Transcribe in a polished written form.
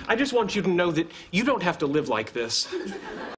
I just want you to know that you don't have to live like this.